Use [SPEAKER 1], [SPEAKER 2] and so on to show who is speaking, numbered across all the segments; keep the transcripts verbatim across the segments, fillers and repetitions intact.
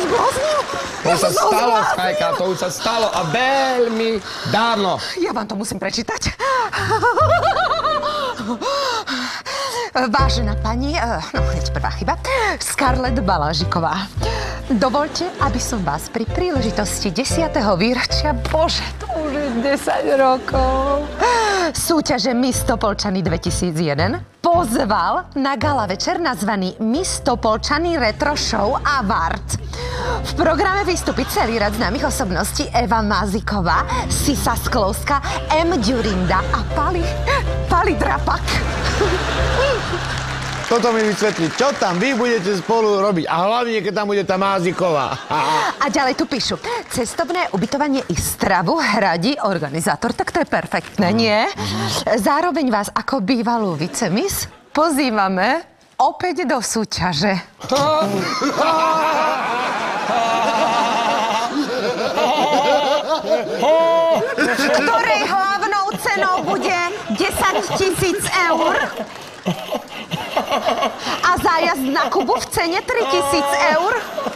[SPEAKER 1] zbláznil?
[SPEAKER 2] To už sa stalo, Skajka, to už sa stalo a veľmi dávno.
[SPEAKER 1] Ja vám to musím prečítať. Vážená pani, no hneď prvá chyba, Scarlett Balážiková. Dovoľte, aby som vás pri príležitosti desiateho výročia, bože, to už je desať rokov, súťaže Miss Topolčany dvetisícjeden pozval na gala večer nazvaný Miss Topolčany Retro Show Award. V programe vystúpi celý rad známych osobností: Eva Maziková, Sisa Sklovská, M. Ďurinda a Pali... Pali Drapak.
[SPEAKER 3] Toto mi vysvetlí, čo tam vy budete spolu robiť. A hlavne, keď tam bude tá Máziková.
[SPEAKER 1] A ďalej tu píšu: cestovné, ubytovanie i stravu hradí organizátor. Tak to je perfektné, nie? Zároveň vás ako bývalú vicemis pozývame opäť do súťaže. Ktorej hlavnou cenou bude desaťtisíc eur. A zájazd na Kubu v cene tritisíc eur.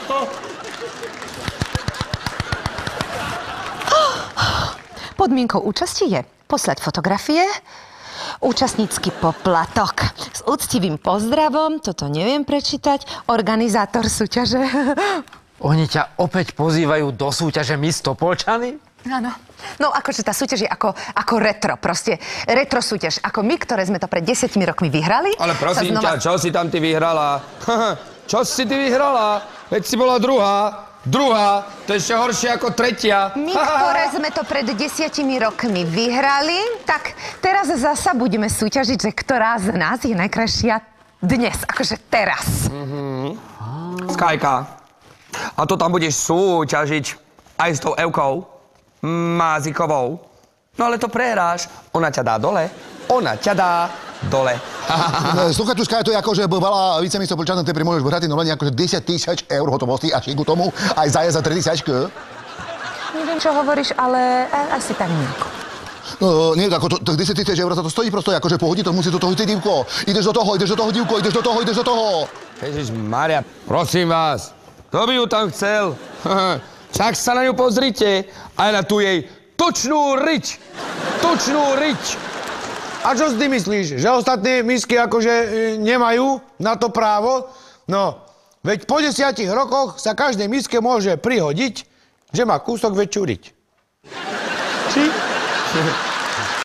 [SPEAKER 1] Podmienkou účasti je poslať fotografie, účastnícky poplatok. S úctivým pozdravom, toto neviem prečítať, organizátor súťaže.
[SPEAKER 2] Oni ťa opäť pozývajú do súťaže Miss Topolčany?
[SPEAKER 1] Áno. No akože tá súťaž je ako, ako retro, proste retro súťaž. Ako my, ktoré sme to pred desiatimi rokmi vyhrali.
[SPEAKER 2] Ale prosím
[SPEAKER 1] znova...
[SPEAKER 2] ťa, čo si tam ty vyhrala? Čo si ty vyhrala? Veď si bola druhá. Druhá, to je ešte horšie ako tretia.
[SPEAKER 1] My, ktoré sme to pred desiatimi rokmi vyhrali, tak teraz zasa budeme súťažiť, že ktorá z nás je najkrajšia dnes, akože teraz.
[SPEAKER 2] Mm-hmm. Skajka, a to tam budeš súťažiť aj s tou Evkou Mázikovou. No ale to prehráš. Ona ťa dá dole. Ona ťa dá dole.
[SPEAKER 4] Sluchaj tu, Skaj, to je ako, že bola vicemis Topolčanom, ty môžeš brať normálne akože desať tisíc eur hotovosti a šiku tomu aj zájazd za tri tisícky.
[SPEAKER 1] Neviem, čo hovoríš, ale asi tak nejako.
[SPEAKER 4] No, nie, ako to, to desať tisíc eur sa to stojí prosto, akože pohodí, to musí do toho ísť, divko. Ideš do toho, ideš do toho, divko, ideš do toho, ideš do toho.
[SPEAKER 2] Ježišmaria, prosím vás, kto by ju tam chcel? Však sa na ňu pozrite, aj na tú jej tučnú riť. Tučnú riť.
[SPEAKER 3] A čo si ty myslíš, že ostatné misky akože e, nemajú na to právo? No, veď po desiatich rokoch sa každej miske môže prihodiť, že má kúsok väčšiu riť. Či?